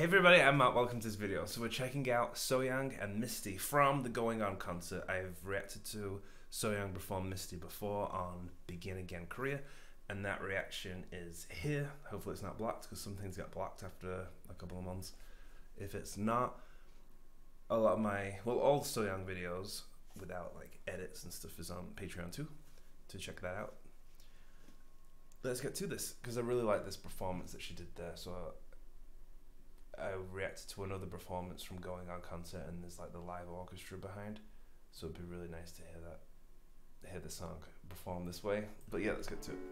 Hey everybody, I'm Matt, welcome to this video. So we're checking out Soyoung and Misty from the Going On concert. I've reacted to Soyoung perform Misty before on Begin Again Korea, and that reaction is here. Hopefully it's not blocked, because some things get blocked after a couple of months. If it's not, a lot of my, well, all the Soyoung videos without like edits and stuff is on Patreon too, to check that out. Let's get to this, because I really like this performance that she did there. So I reacted to another performance from Going On concert, and there's like the live orchestra behind, so it'd be really nice to hear the song performed this way. But yeah, let's get to it.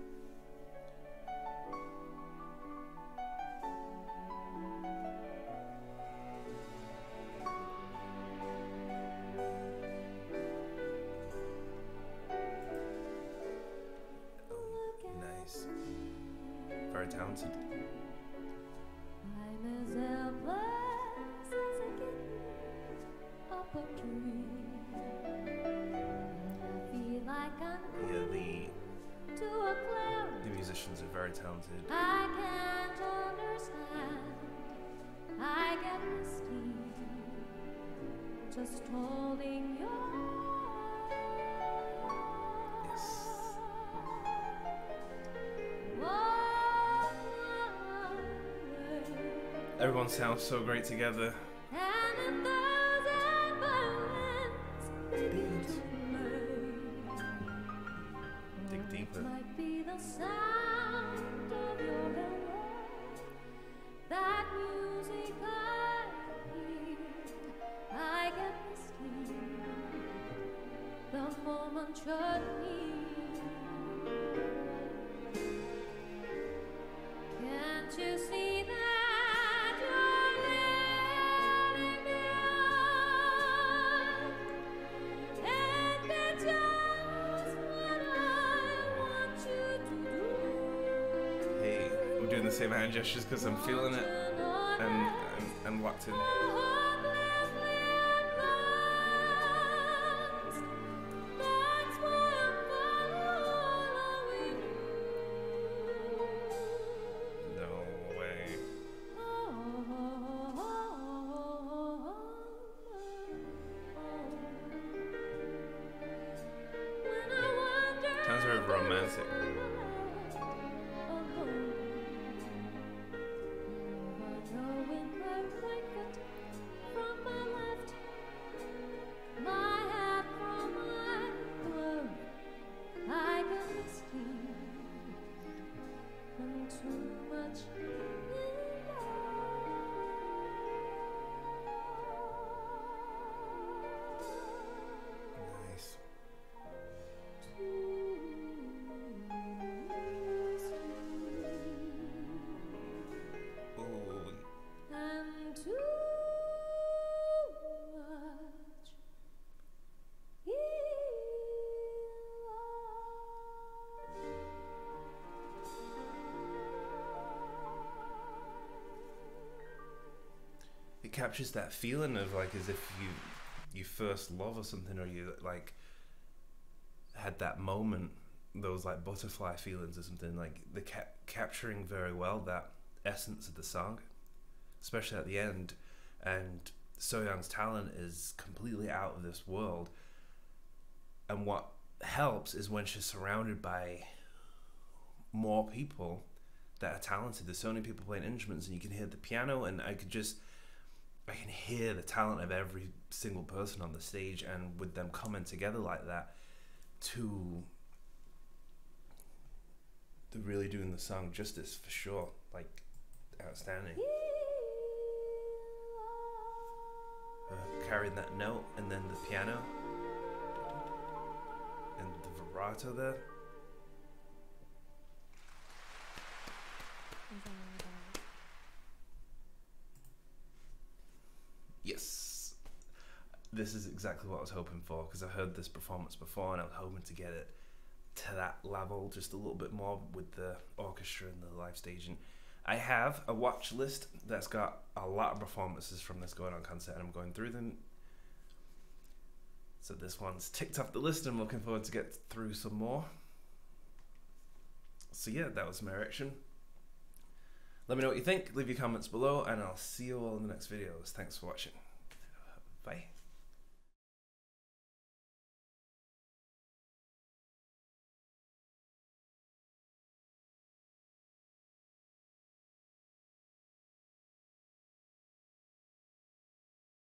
Oh, nice. Very talented. The musicians are very talented. I can't understand. I get misty just holding your. Yes. Everyone sounds so great together. And Dig deeper. might be the sound of your hello, that music I hear. I get misty the moment you're near. Can't you see that you're letting me out? And that's just what I want you to do. Hey, I'm doing the same hand gestures because I'm feeling it and locked in. No way. Sounds very romantic. Nice. Ooh. And too much. It captures that feeling of like as if you first love or something, or you like had that moment, those like butterfly feelings or something. Like the capturing very well that essence of the song, especially at the end. And Soyoung's talent is completely out of this world, and what helps is when she's surrounded by more people that are talented. There's so many people playing instruments, and you can hear the piano, and I can hear the talent of every single person on the stage, and with them coming together like that to really doing the song justice, for sure. Like, outstanding. Carrying that note, and then the piano and the vibrato there. Yes, this is exactly what I was hoping for, because I've heard this performance before and I was hoping to get it to that level just a little bit more with the orchestra and the live staging. I have a watch list that's got a lot of performances from this Going On concert, and I'm going through them. So this one's ticked off the list, and I'm looking forward to get through some more. So yeah, that was my reaction. Let me know what you think. Leave your comments below, and I'll see you all in the next videos. Thanks for watching. Bye.